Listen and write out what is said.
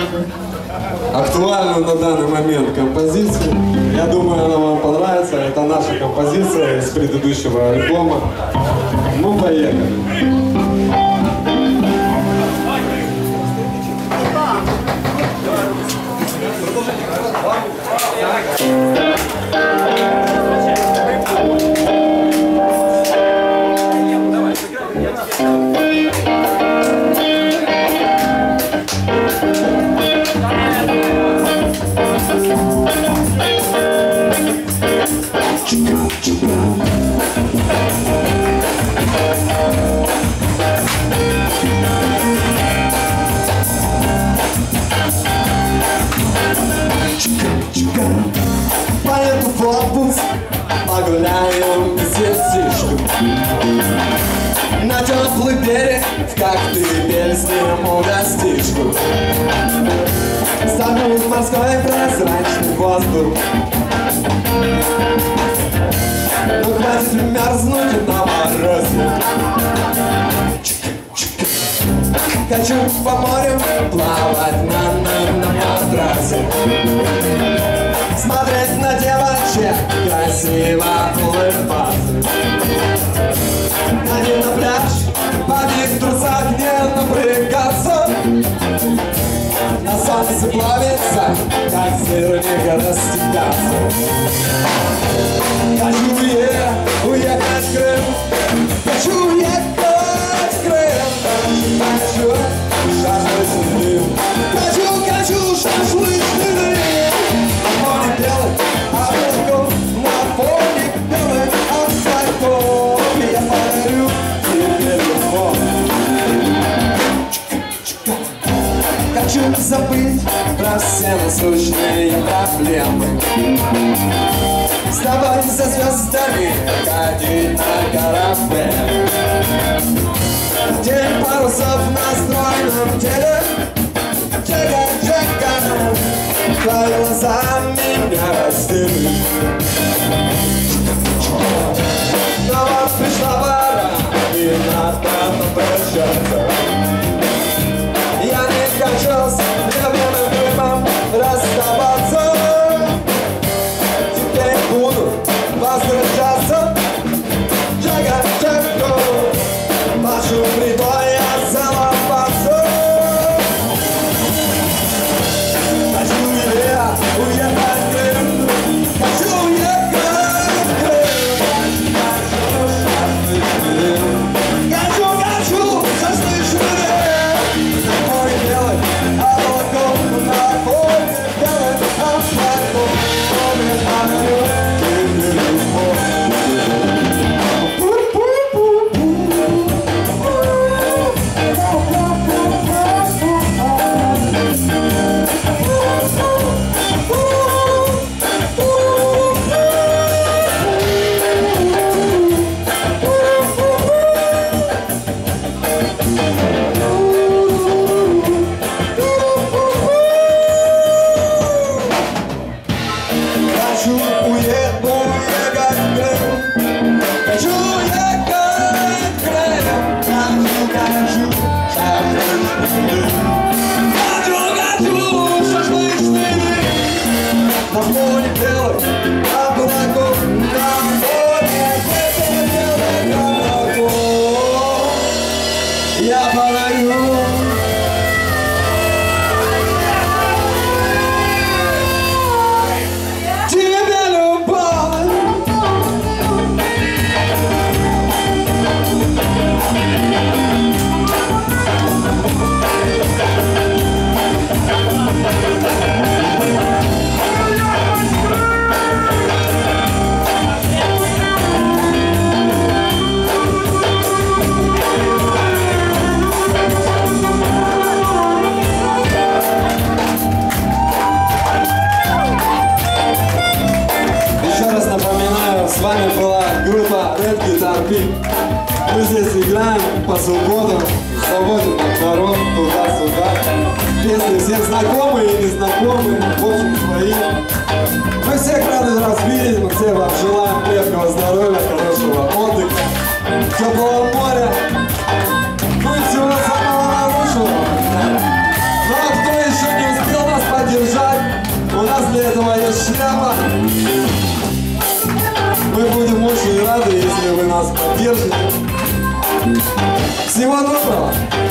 актуальную на данный момент композицию. Я думаю, она вам понравится. Это наша композиция из предыдущего альбома. Ну, поехали. Поеду в отпуск, погуляем с сестичкой на теплый берег, в коктейль сниму гостичку. Забудь морской прозрачный воздух. Ну хватит мерзнуть на морозе. Хочу по морю плавать на матрасе, смотреть на девочек, красиво улыбаться. Ходить на пляж, побить в трусах, не напрягаться. На солнце плавиться, как сырник растекаться. Хочу уехать в Крым, хочу уехать в Крым. Хочу шашлычный дым, хочу шашлычный дым. На фоне белых облаков, на фоне белых облаков я подарю тебе любовь. Хочу забыть про все насущные проблемы, с тобой за звездами ходить на корабле. День парусов на стройном теле. Джека, Джека, твои глаза меня раздели. Но вот пришла пора, и надо попрощаться. Я не хочу с любимым дымом расставаться. Теперь буду возвращаться. Джека, Джека, машу прибой, я заломаться. Хочу уехать в Крым, хочу уехать в Крым. Хочу шашлычный дым. На фоне белых облаков, на фоне белых облаков я подарю тебе любовь. Хочу уехать в Крым, хочу уехать в Крым. Хочу шашлычный дым. На фоне белых облаков, на фоне белых облаков я подарю Мы здесь играем по субботам, свободен от народ, туда-сюда. Песни всем знакомые и незнакомые, в общем, свои. Мы всех рады вас видеть, мы всем вам желаем крепкого здоровья, хорошего отдыха, теплого моря, ну и всего самого лучшего. Ну а кто еще не шляпа. Мы будем очень рады, если вы нас поддержите. Всего доброго!